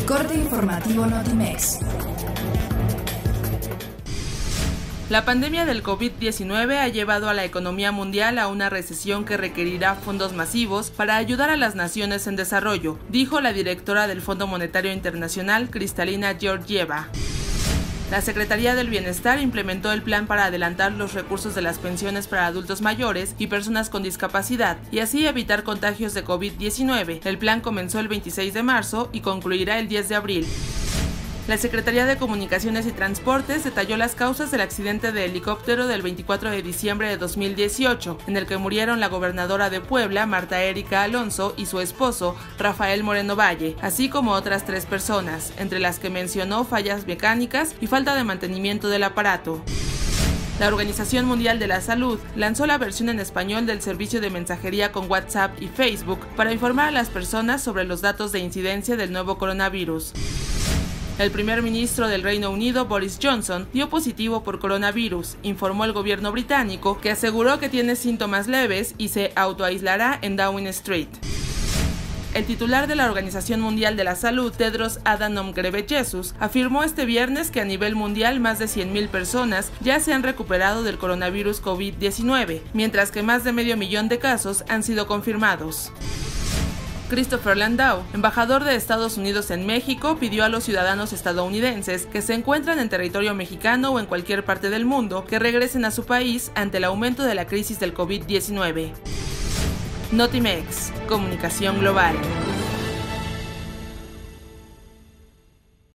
corte informativo Notimex. La pandemia del COVID-19 ha llevado a la economía mundial a una recesión que requerirá fondos masivos para ayudar a las naciones en desarrollo, dijo la directora del Fondo Monetario Internacional, Kristalina Georgieva. La Secretaría del Bienestar implementó el plan para adelantar los recursos de las pensiones para adultos mayores y personas con discapacidad y así evitar contagios de COVID-19. El plan comenzó el 26 de marzo y concluirá el 10 de abril. La Secretaría de Comunicaciones y Transportes detalló las causas del accidente de helicóptero del 24 de diciembre de 2018, en el que murieron la gobernadora de Puebla, Marta Erika Alonso, y su esposo, Rafael Moreno Valle, así como otras 3 personas, entre las que mencionó fallas mecánicas y falta de mantenimiento del aparato. La Organización Mundial de la Salud lanzó la versión en español del servicio de mensajería con WhatsApp y Facebook para informar a las personas sobre los datos de incidencia del nuevo coronavirus. El primer ministro del Reino Unido, Boris Johnson, dio positivo por coronavirus, informó el gobierno británico, que aseguró que tiene síntomas leves y se autoaislará en Downing Street. El titular de la Organización Mundial de la Salud, Tedros Adhanom Ghebreyesus, afirmó este viernes que a nivel mundial más de 100.000 personas ya se han recuperado del coronavirus COVID-19, mientras que más de 500.000 de casos han sido confirmados. Christopher Landau, embajador de Estados Unidos en México, pidió a los ciudadanos estadounidenses que se encuentran en territorio mexicano o en cualquier parte del mundo que regresen a su país ante el aumento de la crisis del COVID-19. Notimex, Comunicación Global.